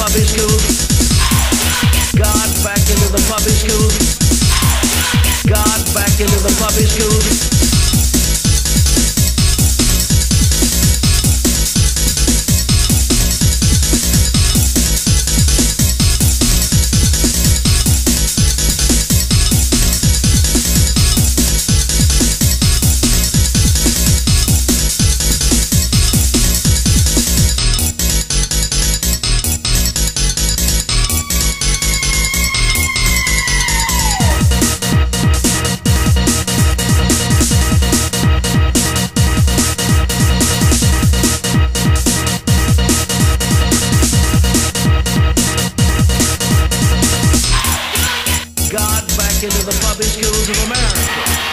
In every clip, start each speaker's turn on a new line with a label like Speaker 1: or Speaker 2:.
Speaker 1: public schools. God back into the public schools. God back into the public schools. Into the public schools of America.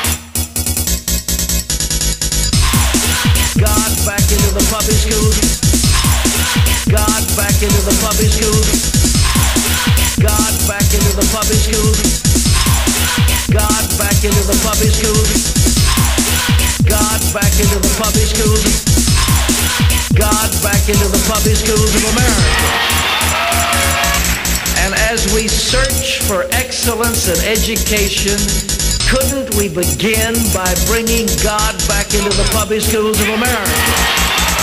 Speaker 1: God back into the public schools. God back into the public schools. God back into the public schools. God back into the public schools. God back into the public schools. God back into the public schools of America. And as we search for excellence in education, couldn't we begin by bringing God back into the public schools of America?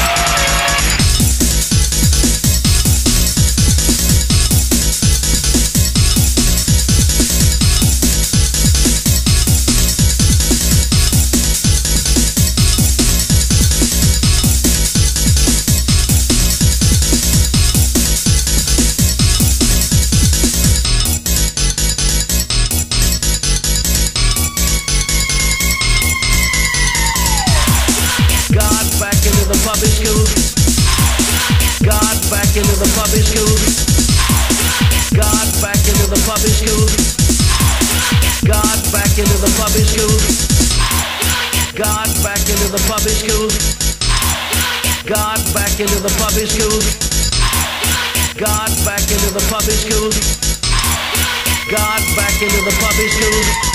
Speaker 1: Public schools. God back into the public schools. God back into the public schools. God back into the public schools. God back into the public schools. God back into the public schools. God back into the public schools. God back into the public schools.